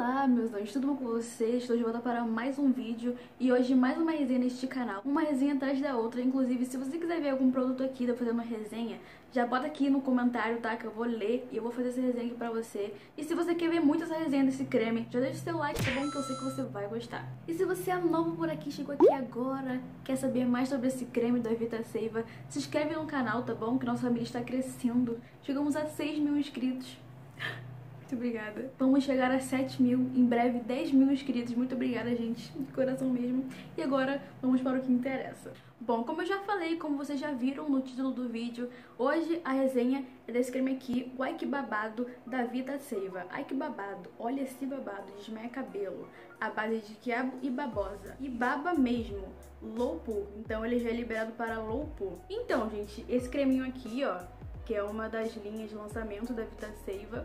Olá, meus anjos, tudo bom com vocês? Estou de volta para mais um vídeo e hoje mais uma resenha neste canal, uma resenha atrás da outra. Inclusive, se você quiser ver algum produto aqui da fazendo uma resenha, já bota aqui no comentário, tá? Que eu vou ler e eu vou fazer essa resenha aqui pra você. E se você quer ver muito essa resenha desse creme, já deixa o seu like, tá bom? Que eu sei que você vai gostar. E se você é novo por aqui, chegou aqui agora, quer saber mais sobre esse creme da Vita Seiva, se inscreve no canal, tá bom? Que nossa família está crescendo. Chegamos a 6 mil inscritos. Muito obrigada. Vamos chegar a 7 mil, em breve 10 mil inscritos. Muito obrigada, gente, de coração mesmo. E agora vamos para o que interessa. Bom, como eu já falei, como vocês já viram no título do vídeo, hoje a resenha é desse creme aqui, o Ai Que Babado da Vita Seiva. Ai que babado, olha esse babado, desmaia cabelo, à base de quiabo e babosa. E baba mesmo, low poo, então ele já é liberado para low poo. Então, gente, esse creminho aqui, ó, que é uma das linhas de lançamento da Vita Seiva.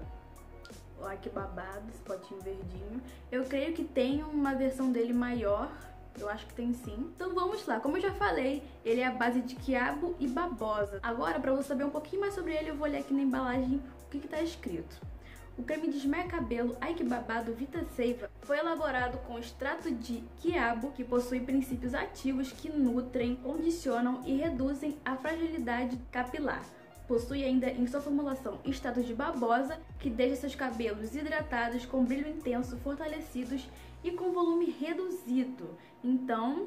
Olha que babado, esse potinho verdinho. Eu creio que tem uma versão dele maior. Eu acho que tem sim. Então vamos lá. Como eu já falei, ele é a base de quiabo e babosa. Agora, pra você saber um pouquinho mais sobre ele, eu vou olhar aqui na embalagem o que tá escrito. O creme desmaia cabelo Ai Que Babado Vita Seiva foi elaborado com extrato de quiabo, que possui princípios ativos que nutrem, condicionam e reduzem a fragilidade capilar. Possui ainda em sua formulação extrato de babosa, que deixa seus cabelos hidratados, com brilho intenso, fortalecidos e com volume reduzido. Então,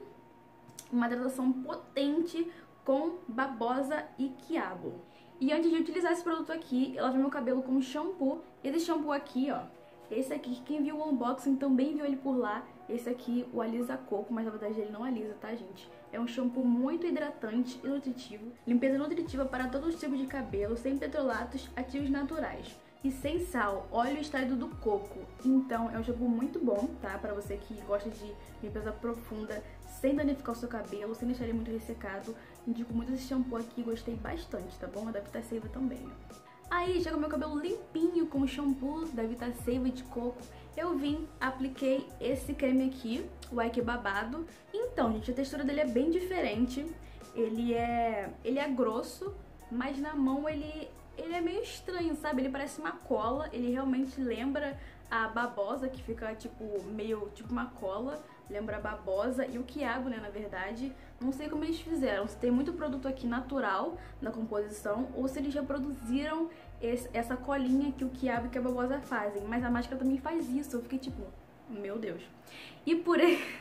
uma hidratação potente com babosa e quiabo. E antes de utilizar esse produto aqui, eu lavei meu cabelo com shampoo. Esse shampoo aqui, ó, esse aqui, quem viu o unboxing também viu ele por lá. Esse aqui, o Alisa Coco, mas na verdade ele não alisa, tá, gente? É um shampoo muito hidratante e nutritivo. Limpeza nutritiva para todos os tipos de cabelo, sem petrolatos, ativos naturais. E sem sal, óleo extraído do coco. Então é um shampoo muito bom, tá? Para você que gosta de limpeza profunda, sem danificar o seu cabelo, sem deixar ele muito ressecado. Indico muito esse shampoo aqui, gostei bastante, tá bom? A da Vita Seiva também, ó. Aí, chega o meu cabelo limpinho com o shampoo da Vita Seiva de coco. Eu vim, apliquei esse creme aqui, o Ai Que Babado. Então, gente, a textura dele é bem diferente. Ele é grosso, mas na mão ele é meio estranho, sabe? Ele parece uma cola, ele realmente lembra a babosa, que fica tipo, meio tipo uma cola. Lembra a babosa e o quiabo, né, na verdade. Não sei como eles fizeram, se tem muito produto aqui natural na composição ou se eles reproduziram essa colinha que o quiabo e que a babosa fazem. Mas a máscara também faz isso, eu fiquei tipo, meu Deus. E por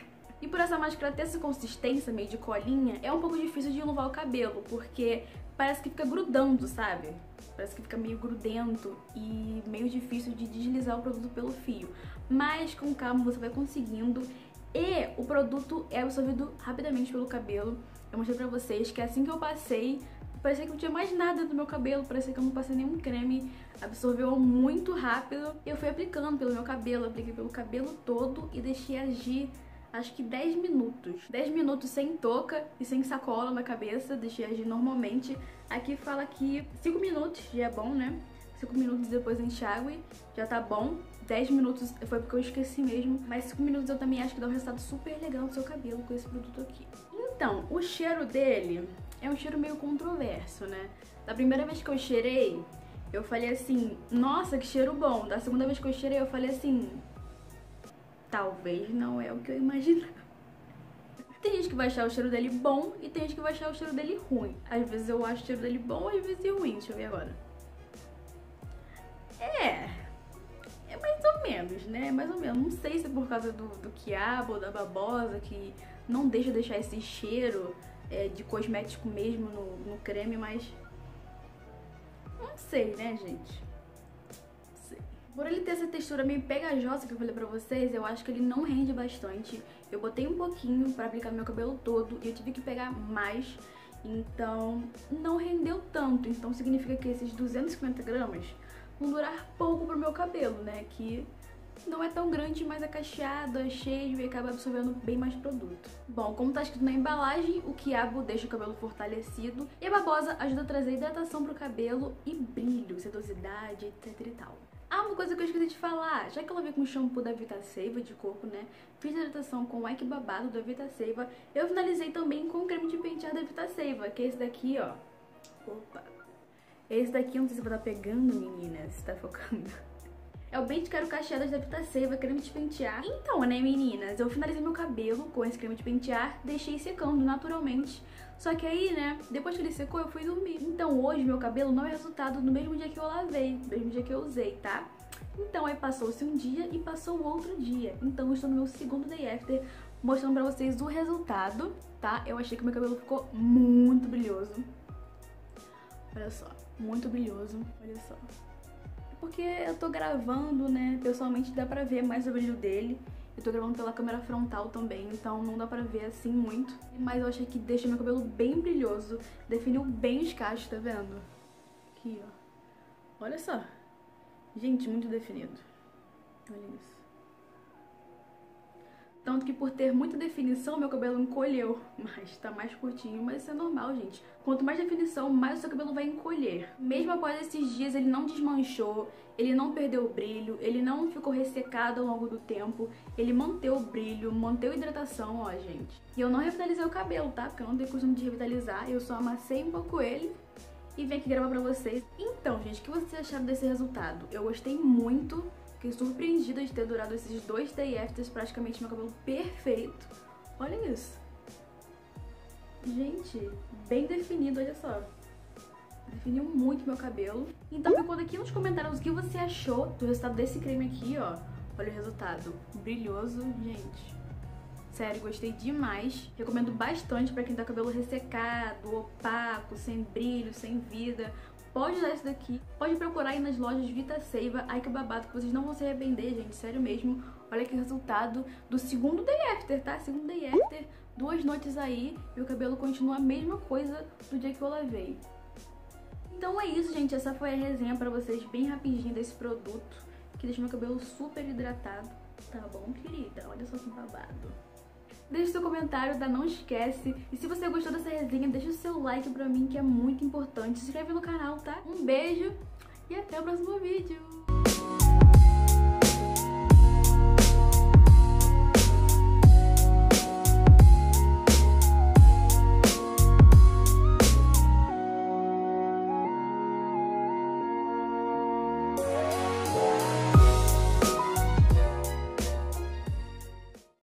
essa máscara ter essa consistência meio de colinha, é um pouco difícil de enluvar o cabelo, porque parece que fica grudando, sabe? Parece que fica meio grudento e meio difícil de deslizar o produto pelo fio. Mas com calma você vai conseguindo. E o produto é absorvido rapidamente pelo cabelo. Eu mostrei pra vocês que assim que eu passei, parecia que não tinha mais nada do meu cabelo, parecia que eu não passei nenhum creme, absorveu muito rápido. Eu fui aplicando pelo meu cabelo, apliquei pelo cabelo todo e deixei agir acho que 10 minutos. 10 minutos sem touca e sem sacola na cabeça, deixei agir normalmente. Aqui fala que 5 minutos já é bom, né? 5 minutos depois enxágue, já tá bom. 10 minutos foi porque eu esqueci mesmo, mas 5 minutos eu também acho que dá um resultado super legal no seu cabelo com esse produto aqui. Então, o cheiro dele é um cheiro meio controverso, né? Da primeira vez que eu cheirei, eu falei assim, nossa, que cheiro bom. Da segunda vez que eu cheirei, eu falei assim, talvez não é o que eu imaginava. Tem gente que vai achar o cheiro dele bom e tem gente que vai achar o cheiro dele ruim. Às vezes eu acho o cheiro dele bom, às vezes é ruim. Deixa eu ver agora. É mais ou menos, né? Mais ou menos. Não sei se é por causa do quiabo ou da babosa, que não deixar esse cheiro de cosmético mesmo no creme, mas não sei, né, gente? Não sei. Por ele ter essa textura meio pegajosa que eu falei pra vocês, eu acho que ele não rende bastante. Eu botei um pouquinho pra aplicar no meu cabelo todo e eu tive que pegar mais, então não rendeu tanto. Então significa que esses 250 gramas vão durar pouco pro meu cabelo, né? Que não é tão grande, mas é cacheado, é cheio e acaba absorvendo bem mais produto. Bom, como tá escrito na embalagem, o quiabo deixa o cabelo fortalecido e a babosa ajuda a trazer hidratação pro cabelo e brilho, sedosidade, etc e tal. Ah, uma coisa que eu esqueci de falar, já que eu lavei com o shampoo da Vita Seiva de coco, né, fiz hidratação com o Ai Que Babado da Vita Seiva, eu finalizei também com o creme de pentear da Vita Seiva, que é esse daqui, ó. Opa! Esse daqui, não sei se vai estar pegando, meninas, se tá focando. É o Bem Te Quero Cacheadas da Vita Seiva, creme de pentear. Então, né, meninas, eu finalizei meu cabelo com esse creme de pentear, deixei secando naturalmente. Só que aí, né, depois que ele secou, eu fui dormir. Então hoje meu cabelo não é resultado no mesmo dia que eu lavei, no mesmo dia que eu usei, tá? Então aí passou-se um dia e passou o outro dia. Então eu estou no meu segundo day after, mostrando pra vocês o resultado, tá? Eu achei que meu cabelo ficou muito brilhoso. Olha só, muito brilhoso, olha só. Porque eu tô gravando, né, pessoalmente dá pra ver mais o brilho dele. Eu tô gravando pela câmera frontal também, então não dá pra ver assim muito. Mas eu achei que deixa meu cabelo bem brilhoso, definiu bem os cachos, tá vendo? Aqui, ó. Olha só. Gente, muito definido. Olha isso. Tanto que por ter muita definição, meu cabelo encolheu. Mas tá mais curtinho, mas isso é normal, gente. Quanto mais definição, mais o seu cabelo vai encolher. Mesmo após esses dias, ele não desmanchou, ele não perdeu o brilho, ele não ficou ressecado ao longo do tempo, ele manteve o brilho, manteve a hidratação, ó, gente. E eu não revitalizei o cabelo, tá? Porque eu não tenho costume de revitalizar, eu só amassei um pouco ele e vim aqui gravar pra vocês. Então, gente, o que vocês acharam desse resultado? Eu gostei muito. Fiquei surpreendida de ter durado esses 2 day afters, praticamente meu cabelo perfeito. Olha isso. Gente, bem definido, olha só. Definiu muito meu cabelo. Então me conta aqui nos comentários o que você achou do resultado desse creme aqui, ó. Olha o resultado. Brilhoso, gente. Sério, gostei demais. Recomendo bastante pra quem tá com cabelo ressecado, opaco, sem brilho, sem vida. Pode usar esse daqui, pode procurar aí nas lojas Vita Seiva, ai que babado, que vocês não vão se arrepender, gente, sério mesmo. Olha que resultado do segundo day after, tá? Segundo day after, 2 noites aí, meu cabelo continua a mesma coisa do dia que eu lavei. Então é isso, gente, essa foi a resenha pra vocês, bem rapidinho desse produto, que deixa meu cabelo super hidratado. Tá bom, querida? Olha só que babado. Deixa seu comentário, tá? Não esquece. E se você gostou dessa resenha, deixa o seu like pra mim, que é muito importante. Se inscreve no canal, tá? Um beijo e até o próximo vídeo.